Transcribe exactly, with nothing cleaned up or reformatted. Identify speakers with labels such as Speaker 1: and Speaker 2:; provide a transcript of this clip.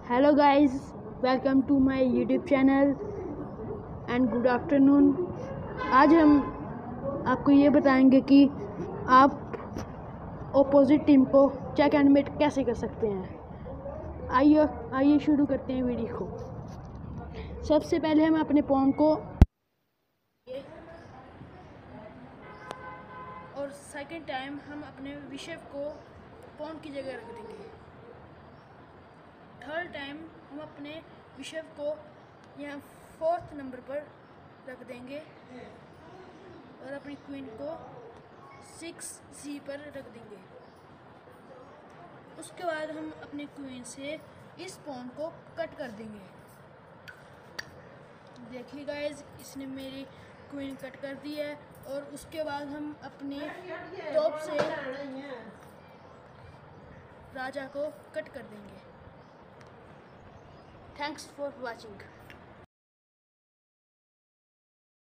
Speaker 1: Hello guys, welcome to my YouTube channel and good afternoon. आज हम आपको ये बताएंगे कि आप ऑपोजिट टीम को चेक एंड मेट कैसे कर सकते हैं। आइए आइए शुरू करते हैं वीडियो को। सबसे पहले हम अपने पॉन को और सेकंड टाइम हम अपने बिशप को पॉन की जगह रख देंगे। थर्ड टाइम हम अपने बिशप को यहाँ फोर्थ नंबर पर रख देंगे और अपनी क्वीन को सिक्स सी पर रख देंगे। उसके बाद हम अपनी क्वीन से इस पॉन को कट कर देंगे। देखिए गाइस, इसने मेरी क्वीन कट कर दी है और उसके बाद हम अपने टॉप से राजा को कट कर देंगे। Thanks for watching.